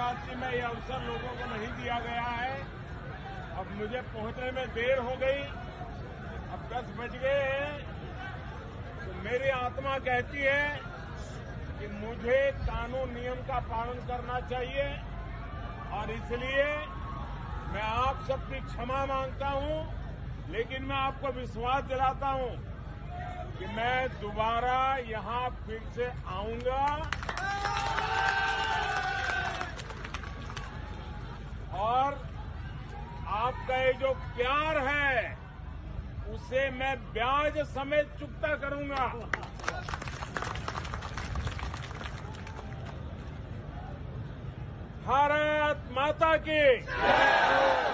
नवरात्रि में यह अवसर लोगों को नहीं दिया गया है। अब मुझे पहुंचने में देर हो गई, अब 10 बज गए हैं, तो मेरी आत्मा कहती है कि मुझे कानून नियम का पालन करना चाहिए और इसलिए मैं आप सबकी क्षमा मांगता हूं, लेकिन मैं आपको विश्वास दिलाता हूं कि मैं दोबारा यहां फिर से आऊंगा और आपका ये जो प्यार है उसे मैं ब्याज समेत चुकता करूंगा। भारत माता की